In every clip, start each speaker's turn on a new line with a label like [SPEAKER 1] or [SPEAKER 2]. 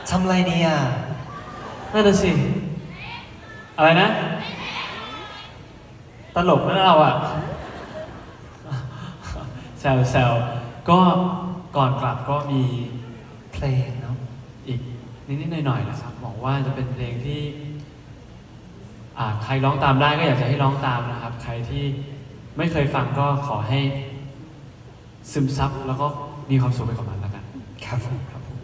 [SPEAKER 1] ทำอะไรดีอ่ะ
[SPEAKER 2] นั่นน่ะสิอะไรนะตลกนะเราอ่ะแซวก็ก่อนกลับก็มี
[SPEAKER 1] เพลงเนาะ
[SPEAKER 2] อีกนิดๆหน่อยๆนะครับบอกว่าจะเป็นเพลงที่ใครร้องตามได้ก็อยากจะให้ร้องตามนะครับใครที่ไม่เคยฟังก็ขอให้ซึมซับแล้วก็มีความสุขไปกับมันแล้วกัน
[SPEAKER 1] ครับผม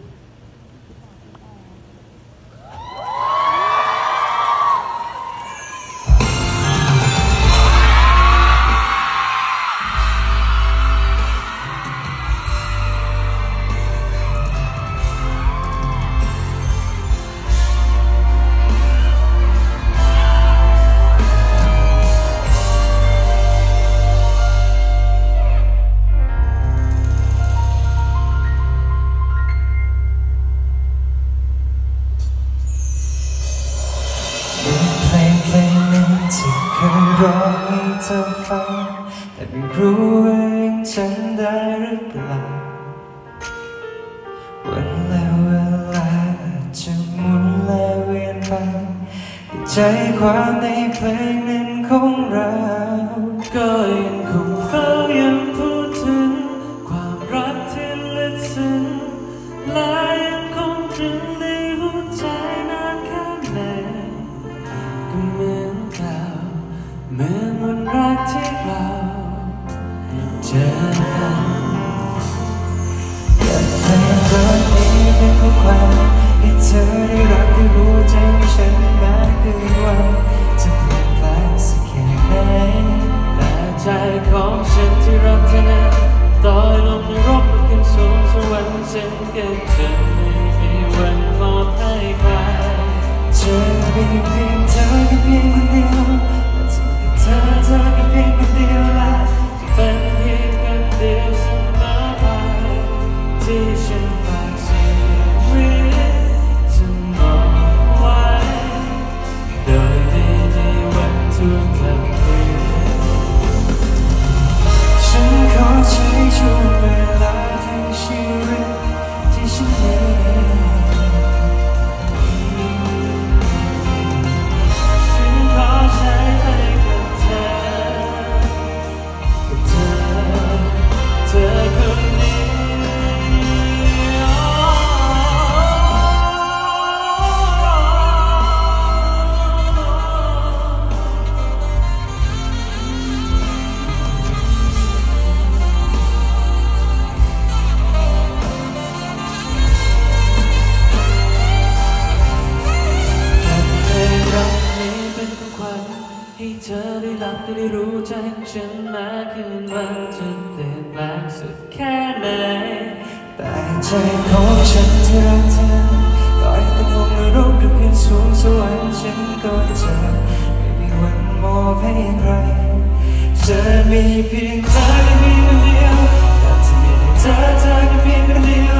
[SPEAKER 1] ร้องให้เธอฟังแต่ไม่รู้ว่ายังจำได้หรือเปล่าวันและเวลาจะหมุนและเวียนไปใจความในเพลงนั้นของเรา
[SPEAKER 2] ก็ยังคงเฝ้ายังพูดถึงความรักที่ลึกซึ้งและยังคงตรึงในหัวใจนานแค่ไหนก็เหมือนเก่าเหมือนวันแรกที่เราเจอกัน
[SPEAKER 1] แต่เพลงรักนี้เป็นข้อความให้เธอได้รับได้รู้ใจฉันแม้คืนวันจะเปลี่ยนแปลงสักแค่ไหน
[SPEAKER 2] แต่ใจของฉันที่รักเธอนั้นต่อยลงนรกขึ้นสูงสวรรค์ฉันก็จะไม่มีวันมอบให้ใคร
[SPEAKER 1] จะมีเพียงเธอแค่เพียงคนเดียวเธอแค่เพียงคนเดียวและ
[SPEAKER 2] จะเป็นเพียงคนเดียวเสมอไปที่ฉันฝากชีวิตจะมองไว้โดยไม่มีวันทุกข์กับเธอ
[SPEAKER 1] ฉันขอใช้ช่วงเวลาทั้งชีวิตที่ฉันมี
[SPEAKER 2] ให้เธอได้รับได้รู้ใจฉันแม้คืนวันจะเปลี่ยนแปลงสุดแค่ไหน
[SPEAKER 1] แต่ใจของฉันที่รักเธอต่อให้ต้องลงนรกหรือขึ้นสูงสวรรค์ฉันก็จะไม่มีวันมอบให้ใครจะมีเพียงเธอแค่เพียงคนเดียวแต่จะมีเธอแค่เพียงคนเดียว